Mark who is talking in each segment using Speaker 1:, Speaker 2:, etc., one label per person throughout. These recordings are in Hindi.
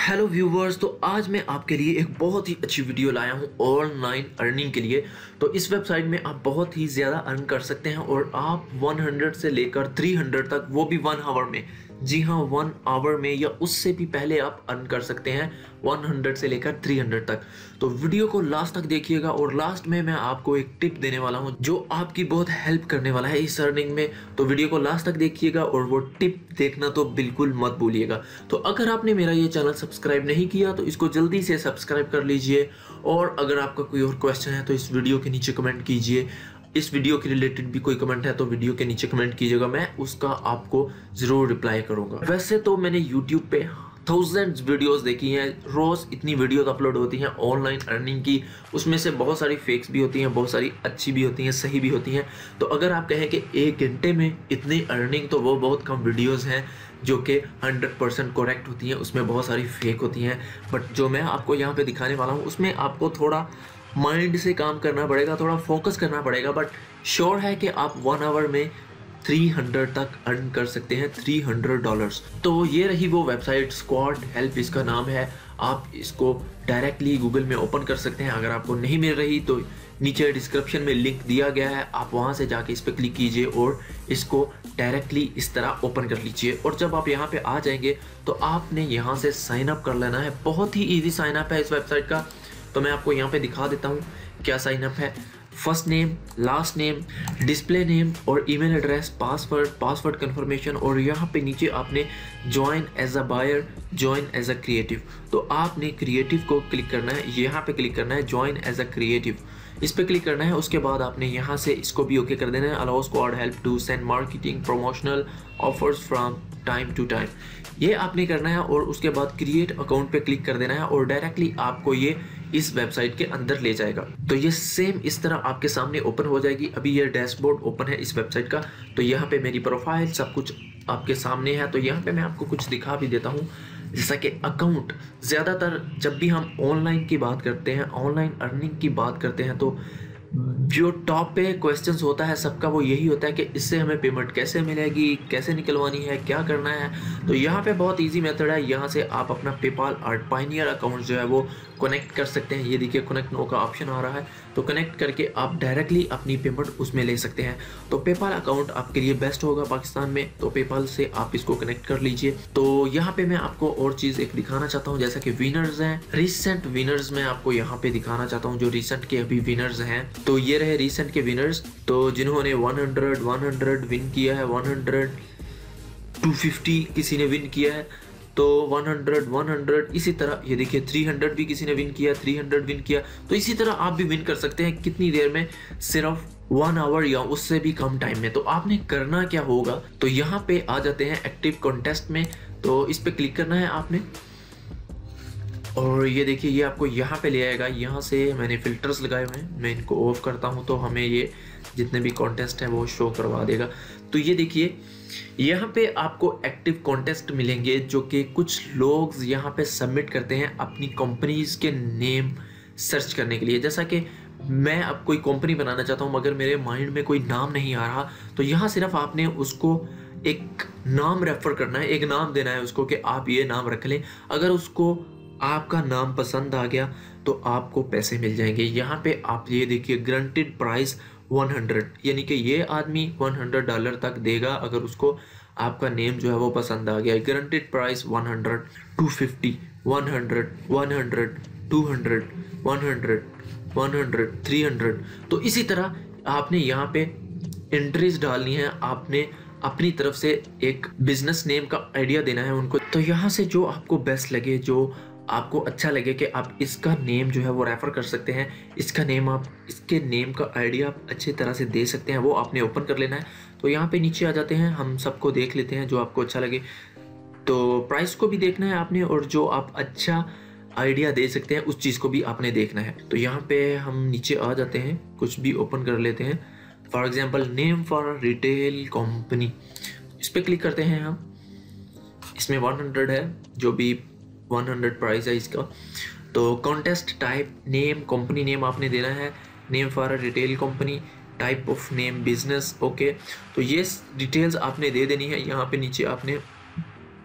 Speaker 1: हेलो व्यूवर्स, तो आज मैं आपके लिए एक बहुत ही अच्छी वीडियो लाया हूँ ऑनलाइन अर्निंग के लिए। तो इस वेबसाइट में आप बहुत ही ज़्यादा अर्न कर सकते हैं और आप 100 से लेकर 300 तक, वो भी 1 आवर में। जी हाँ, 1 आवर में या उससे भी पहले आप अर्न कर सकते हैं 100 से लेकर 300 तक। तो वीडियो को लास्ट तक देखिएगा और लास्ट में मैं आपको एक टिप देने वाला हूँ जो आपकी बहुत हेल्प करने वाला है इस अर्निंग में। तो वीडियो को लास्ट तक देखिएगा और वो टिप देखना तो बिल्कुल मत भूलिएगा। तो अगर आपने मेरा ये चैनल सब्सक्राइब नहीं किया तो इसको जल्दी से सब्सक्राइब कर लीजिए, और अगर आपका कोई और क्वेश्चन है तो इस वीडियो के नीचे कमेंट कीजिए। इस वीडियो के रिलेटेड भी कोई कमेंट है तो वीडियो के नीचे कमेंट कीजिएगा, मैं उसका आपको ज़रूर रिप्लाई करूँगा। वैसे तो मैंने यूट्यूब पे थाउजेंड्स वीडियोस देखी हैं, रोज़ इतनी वीडियोस अपलोड होती हैं ऑनलाइन अर्निंग की। उसमें से बहुत सारी फेक्स भी होती हैं, बहुत सारी अच्छी भी होती हैं, सही भी होती हैं। तो अगर आप कहें कि 1 घंटे में इतनी अर्निंग, तो वो बहुत कम वीडियोस हैं जो कि 100% करेक्ट होती हैं। उसमें बहुत सारी फेक होती हैं, बट जो मैं आपको यहाँ पे दिखाने वाला हूँ उसमें आपको थोड़ा माइंड से काम करना पड़ेगा, थोड़ा फोकस करना पड़ेगा। बट श्योर है कि आप 1 आवर में 300 तक अर्न कर सकते हैं, $300। तो ये रही वो वेबसाइट, स्क्वाड हेल्प इसका नाम है। आप इसको डायरेक्टली गूगल में ओपन कर सकते हैं। अगर आपको नहीं मिल रही तो नीचे डिस्क्रिप्शन में लिंक दिया गया है, आप वहां से जाके इस पर क्लिक कीजिए और इसको डायरेक्टली इस तरह ओपन कर लीजिए। और जब आप यहाँ पे आ जाएंगे तो आपने यहाँ से साइन अप कर लेना है। बहुत ही ईजी साइन अप है इस वेबसाइट का। तो मैं आपको यहाँ पे दिखा देता हूँ क्या साइन अप है। First name, last name, display name और ईमेल एड्रेस, पासवर्ड कंफर्मेशन, और यहाँ पे नीचे आपने join as a buyer, join as a creative. तो आपने क्रिएटिव को क्लिक करना है, यहाँ पे क्लिक करना है ज्वाइन एज अ क्रिएटिव, इस पे क्लिक करना है। उसके बाद आपने यहाँ से इसको भी ओके कर देना है। Allow Squadhelp to send marketing promotional offers from time to time, ये आपने करना है। और उसके बाद क्रिएट अकाउंट पे क्लिक कर देना है और डायरेक्टली आपको ये इस वेबसाइट के अंदर ले जाएगा। तो ये सेम इस तरह आपके सामने ओपन हो जाएगी। अभी ये डैशबोर्ड ओपन है इस वेबसाइट का। तो यहाँ पे मेरी प्रोफाइल सब कुछ आपके सामने है। तो यहाँ पे मैं आपको कुछ दिखा भी देता हूँ, जैसा कि अकाउंट। ज़्यादातर जब भी हम ऑनलाइन की बात करते हैं, ऑनलाइन अर्निंग की बात करते हैं, तो जो टॉप पे क्वेश्चंस होता है सबका, वो यही होता है कि इससे हमें पेमेंट कैसे मिलेगी, कैसे निकलवानी है, क्या करना है। तो यहाँ पे बहुत इजी मेथड है। यहाँ से आप अपना पेपाल और पायनियर अकाउंट जो है वो कनेक्ट कर सकते हैं। ये देखिए कनेक्ट नो का ऑप्शन आ रहा है, तो कनेक्ट करके आप डायरेक्टली अपनी पेमेंट उसमें ले सकते हैं। तो पेपाल अकाउंट आपके लिए बेस्ट होगा पाकिस्तान में, तो पेपाल से आप इसको कनेक्ट कर लीजिए। तो यहाँ पे मैं आपको और चीज़ एक दिखाना चाहता हूँ, जैसा कि विनर्स हैं, रिसेंट विनर्स मैं आपको यहाँ पे दिखाना चाहता हूँ जो रिसेंट के अभी विनर्स हैं। तो ये रहे रिसेंट के विनर्स, तो जिन्होंने 100 विन किया है, 100 250 किसी ने विन किया है, तो 100 इसी तरह ये देखिए 300 भी किसी ने विन किया, 300 विन किया। तो इसी तरह आप भी विन कर सकते हैं। कितनी देर में? सिर्फ 1 आवर या उससे भी कम टाइम में। तो आपने करना क्या होगा, तो यहाँ पे आ जाते हैं एक्टिव कॉन्टेस्ट में। तो इस पे क्लिक करना है आपने, और ये देखिए ये आपको यहाँ पे ले आएगा। यहाँ से मैंने फिल्टर्स लगाए हुए हैं, मैं इनको ऑफ करता हूँ तो हमें ये जितने भी कॉन्टेस्ट हैं वो शो करवा देगा। तो ये देखिए यहाँ पे आपको एक्टिव कॉन्टेस्ट मिलेंगे जो कि कुछ लोग यहाँ पे सबमिट करते हैं अपनी कंपनीज के नेम सर्च करने के लिए। जैसा कि मैं अब कोई कंपनी बनाना चाहता हूँ मगर मेरे माइंड में कोई नाम नहीं आ रहा, तो यहाँ सिर्फ आपने उसको एक नाम रेफर करना है, एक नाम देना है उसको कि आप ये नाम रख लें। अगर उसको आपका नाम पसंद आ गया तो आपको पैसे मिल जाएंगे। यहाँ पे आप ये देखिए ग्रंटेड प्राइस 100, यानी कि ये आदमी $100 तक देगा अगर उसको आपका नेम जो है वो पसंद आ गया। Guaranteed price 100, 250, 100, 100, 200, 100, 100, 300। तो इसी तरह आपने यहाँ पे एंट्रीज डालनी है। आपने अपनी तरफ से एक बिजनेस नेम का आइडिया देना है उनको। तो यहाँ से जो आपको बेस्ट लगे, जो आपको अच्छा लगे कि आप इसका नेम जो है वो रेफर कर सकते हैं, इसका नेम आप, इसके नेम का आइडिया आप अच्छी तरह से दे सकते हैं, वो आपने ओपन कर लेना है। तो यहाँ पे नीचे आ जाते हैं, हम सबको देख लेते हैं जो आपको अच्छा लगे। तो प्राइस को भी देखना है आपने, और जो आप अच्छा आइडिया दे सकते हैं उस चीज़ को भी आपने देखना है। तो यहाँ पे हम नीचे आ जाते हैं, कुछ भी ओपन कर लेते हैं। For example name for retail company, इस पर क्लिक करते हैं हम। इसमें 100 है, जो भी 100 प्राइस है इसका। तो contest type name, company name आपने देना है, name for retail company, type of name business, okay. तो ये डिटेल्स आपने दे देनी है। यहाँ पे नीचे आपने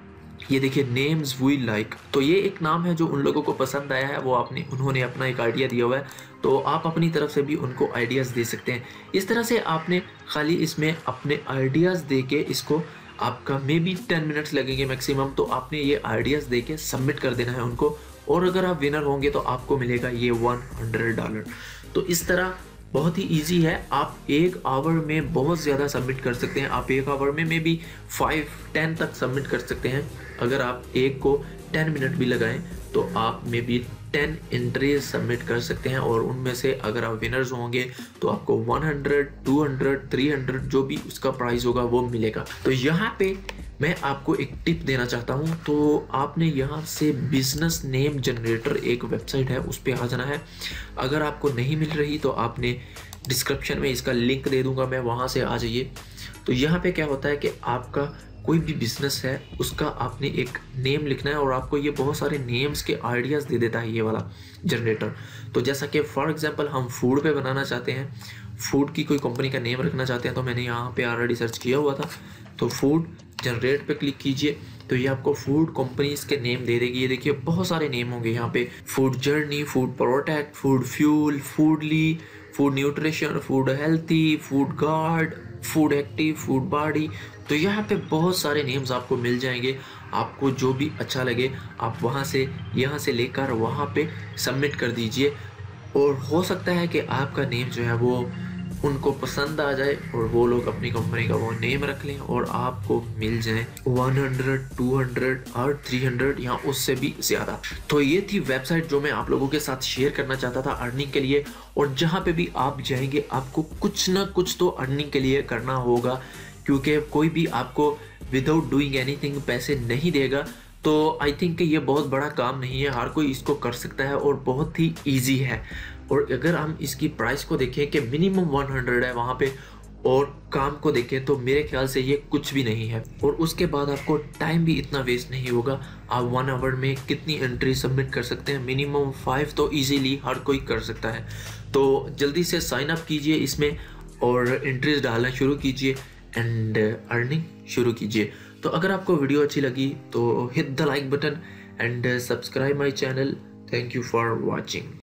Speaker 1: ये देखिए नेम्स वी लाइक, तो ये एक नाम है जो उन लोगों को पसंद आया है, वो उन्होंने अपना एक आइडिया दिया हुआ है, तो आप अपनी तरफ से भी उनको आइडियाज़ दे सकते हैं। इस तरह से आपने खाली इसमें अपने आइडियाज़ दे के इसको, आपका मे बी 10 मिनट्स लगेंगे मैक्सिमम, तो आपने ये आइडियाज़ दे के सबमिट कर देना है उनको, और अगर आप विनर होंगे तो आपको मिलेगा ये $100। तो इस तरह बहुत ही इजी है, आप एक आवर में बहुत ज़्यादा सबमिट कर सकते हैं। आप एक आवर में मे बी 5-10 तक सबमिट कर सकते हैं। अगर आप एक को 10 मिनट भी लगाएं तो आप मे बी 10 एंट्रीज सबमिट कर सकते हैं, और उनमें से अगर आप विनर्स होंगे तो आपको 100, 200, 300 जो भी उसका प्राइस होगा वो मिलेगा। तो यहाँ पे मैं आपको एक टिप देना चाहता हूँ। तो आपने यहाँ से बिजनेस नेम जनरेटर एक वेबसाइट है, उस पर आ जाना है। अगर आपको नहीं मिल रही तो आपने डिस्क्रिप्शन में इसका लिंक दे दूंगा मैं, वहाँ से आ जाइए। तो यहाँ पे क्या होता है कि आपका कोई भी बिजनेस है उसका आपने एक नेम लिखना है, और आपको ये बहुत सारे नेम्स के आइडियाज़ दे देता है ये वाला जनरेटर। तो जैसा कि फॉर एग्जांपल हम फूड पे बनाना चाहते हैं, फूड की कोई कंपनी का नेम रखना चाहते हैं, तो मैंने यहाँ पे ऑलरेडी सर्च किया हुआ था। तो फूड जनरेट पे क्लिक कीजिए, तो ये आपको फूड कंपनीज के नेम दे देगी। ये देखिए बहुत सारे नेम होंगे यहाँ पे, food journey, food protect, food fuel, foodly, food nutrition, food healthy, food guard, food active, food body. तो यहाँ पे बहुत सारे नेम्स आपको मिल जाएंगे। आपको जो भी अच्छा लगे आप वहाँ से, यहाँ से लेकर वहाँ पे सबमिट कर दीजिए, और हो सकता है कि आपका नेम जो है वो उनको पसंद आ जाए और वो लोग अपनी कंपनी का वो नेम रख लें, और आपको मिल जाए 100, 200 और 300 या उससे भी ज़्यादा। तो ये थी वेबसाइट जो मैं आप लोगों के साथ शेयर करना चाहता था अर्निंग के लिए। और जहाँ पे भी आप जाएंगे आपको कुछ ना कुछ तो अर्निंग के लिए करना होगा, क्योंकि कोई भी आपको विदाउट डूइंग एनीथिंग पैसे नहीं देगा। तो आई थिंक ये बहुत बड़ा काम नहीं है, हर कोई इसको कर सकता है और बहुत ही ईजी है। और अगर हम इसकी प्राइस को देखें कि मिनिमम 100 है वहाँ पे, और काम को देखें तो मेरे ख्याल से ये कुछ भी नहीं है। और उसके बाद आपको टाइम भी इतना वेस्ट नहीं होगा। आप 1 आवर में कितनी एंट्री सबमिट कर सकते हैं, मिनिमम 5 तो इजीली हर कोई कर सकता है। तो जल्दी से साइन अप कीजिए इसमें और एंट्रीज डालना शुरू कीजिए एंड अर्निंग शुरू कीजिए। तो अगर आपको वीडियो अच्छी लगी तो hit the like button and subscribe my channel. Thank you for watching.